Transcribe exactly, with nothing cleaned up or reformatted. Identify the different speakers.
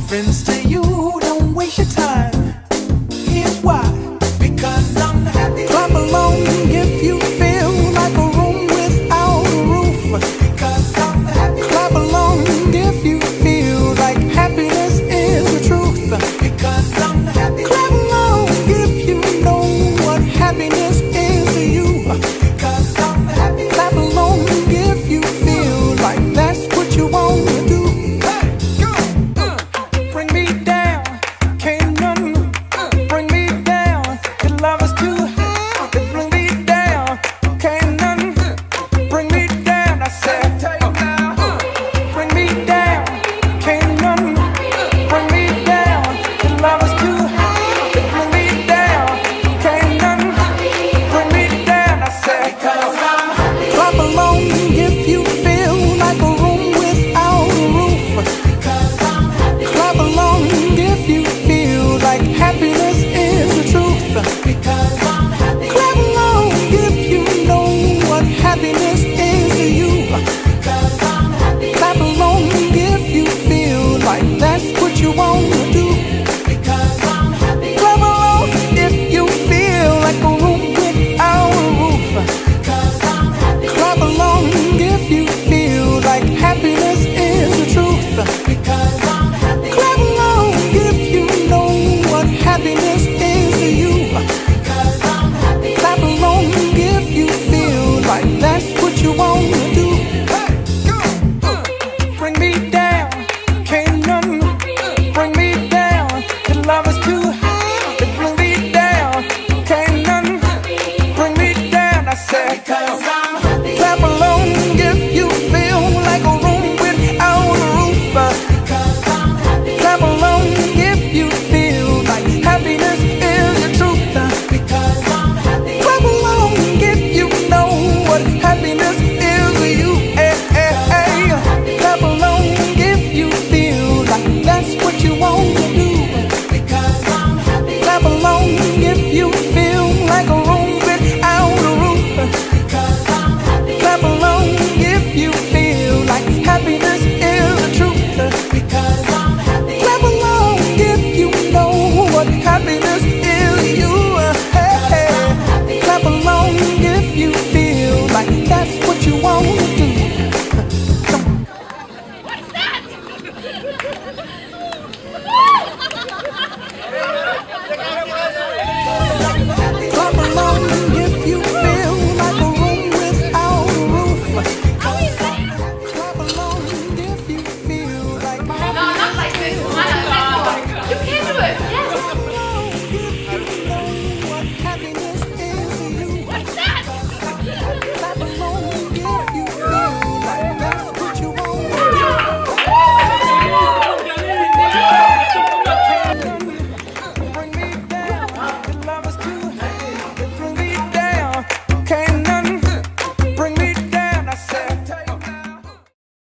Speaker 1: friends to you, don't waste your time. Here's why. Because I'm happy. Clap along if you feel like a room without a roof. Because I'm happy. Clap along if you feel like happiness is the truth. Because I'm happy. Clap along if you know what happiness is to you. Because I'm happy. Clap along if you feel like that's what you want to do. Bring me down, can't none bring me down. Your love is too high, to bring me down. Can't none bring me down. I said, bring me down, can't none bring me down. Your love is too high, to bring me down. Can't none bring me down. I said, clap along if you feel like a room without a roof. Clap along if you feel like happiness is the truth. Because I'm happy. Clap along if you know what happiness is to you. Because I'm happy. Clap along if you feel like that's what you want to do. Because I'm happy. Clap along if you feel like a room without a roof. Because I'm happy. Clap along if you feel like happiness is the truth. Because I'm happy. Clap along if you know what happiness is to you. Because I'm happy. Clap along if you feel like that's what you want to do. Bring me down, can't none bring me down. Your love is too high, to bring me down. Can't none bring me down. I said, because I'm happy. Clap along if you feel like a room without a roof. Because I'm happy. Clap along if you feel like happiness is the truth. Because I'm happy. Clap along if you know what happiness is to you. Hey, hey, hey. Clap along if you feel like that's what you want to do. Because I'm happy. Clap along if you feel like a room without a roof. Because I'm happy. Clap along if you feel like happiness is the truth. Because I'm happy. Clap along if you know what happiness is to you. Hey, hey. Clap along if you feel like that's what you want to do. Come on.
Speaker 2: What's that?